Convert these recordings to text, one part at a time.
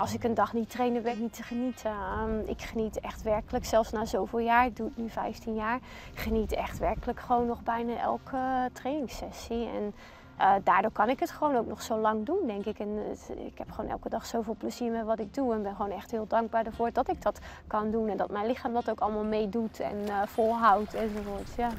als ik een dag niet train, ben ik niet te genieten. Ik geniet echt werkelijk, zelfs na zoveel jaar, ik doe het nu 15 jaar, ik geniet echt werkelijk gewoon nog bijna elke trainingssessie. En daardoor kan ik het gewoon ook nog zo lang doen, denk ik. En ik heb gewoon elke dag zoveel plezier met wat ik doe en ben gewoon echt heel dankbaar ervoor dat ik dat kan doen. En dat mijn lichaam dat ook allemaal meedoet en volhoudt enzovoort. Ja.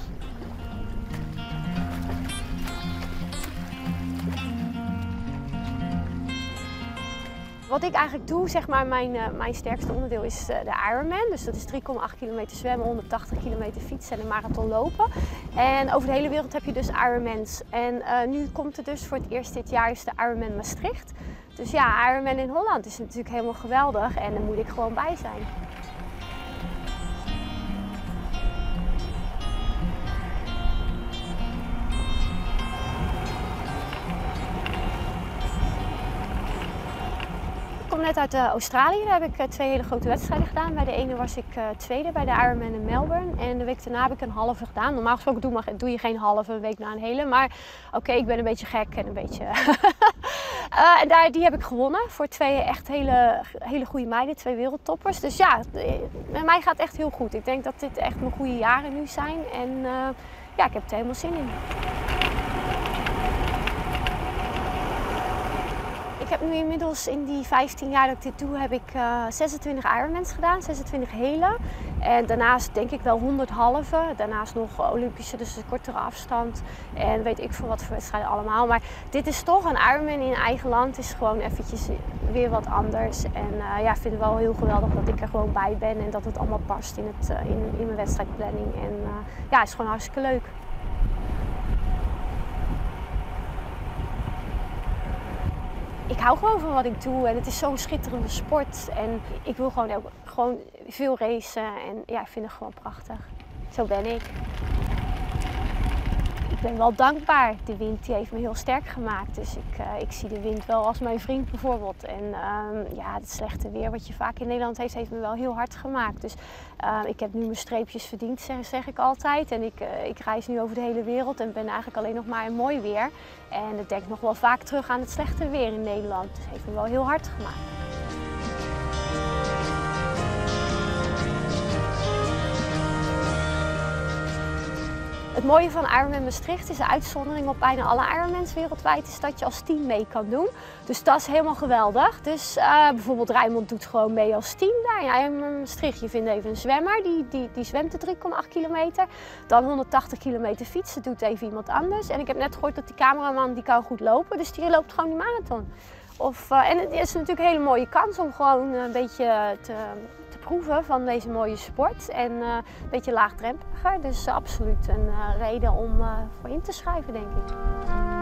Wat ik eigenlijk doe, zeg maar, mijn sterkste onderdeel is de Ironman. Dus dat is 3,8 kilometer zwemmen, 180 kilometer fietsen en een marathon lopen. En over de hele wereld heb je dus Ironmans. En nu komt er dus voor het eerst dit jaar is de Ironman Maastricht. Dus ja, Ironman in Holland is natuurlijk helemaal geweldig en daar moet ik gewoon bij zijn. Ik kom net uit Australië, daar heb ik 2 hele grote wedstrijden gedaan. Bij de ene was ik tweede bij de Ironman in Melbourne en de week daarna heb ik een halve gedaan. Normaal gesproken doe je geen halve, een week na een hele, maar oké, ik ben een beetje gek en een beetje... en die heb ik gewonnen voor 2 echt hele goede meiden, 2 wereldtoppers. Dus ja, met mij gaat het echt heel goed. Ik denk dat dit echt mijn goede jaren nu zijn en ja, ik heb er helemaal zin in. Ik heb nu inmiddels in die 15 jaar dat ik dit doe, heb ik 26 Ironmans gedaan, 26 hele. En daarnaast denk ik wel 100 halve. Daarnaast nog Olympische, dus een kortere afstand. En weet ik veel wat voor wedstrijden allemaal. Maar dit is toch een Ironman in eigen land. Is gewoon eventjes weer wat anders. En ja, ik vind het wel heel geweldig dat ik er gewoon bij ben. En dat het allemaal past in mijn wedstrijdplanning. En ja, het is gewoon hartstikke leuk. Ik hou gewoon van wat ik doe en het is zo'n schitterende sport. En ik wil gewoon veel racen en ja, ik vind het gewoon prachtig. Zo ben ik. Ik ben wel dankbaar. De wind die heeft me heel sterk gemaakt. Dus ik zie de wind wel als mijn vriend bijvoorbeeld. En ja, het slechte weer wat je vaak in Nederland heeft me wel heel hard gemaakt. Dus ik heb nu mijn streepjes verdiend, zeg ik altijd. En ik reis nu over de hele wereld en ben eigenlijk alleen nog maar in mooi weer. En ik denk nog wel vaak terug aan het slechte weer in Nederland. Dus het heeft me wel heel hard gemaakt. Het mooie van Ironman Maastricht is de uitzondering op bijna alle Ironmans wereldwijd is dat je als team mee kan doen. Dus dat is helemaal geweldig. Dus bijvoorbeeld Rijnmond doet gewoon mee als team daar in Ironman Maastricht. Je vindt even een zwemmer, die zwemt de 3,8 kilometer. Dan 180 kilometer fietsen doet even iemand anders. En ik heb net gehoord dat die cameraman die kan goed lopen, dus die loopt gewoon die marathon. En het is natuurlijk een hele mooie kans om gewoon een beetje te proeven van deze mooie sport. En een beetje laagdrempeliger. Dus absoluut een reden om voor in te schrijven, denk ik.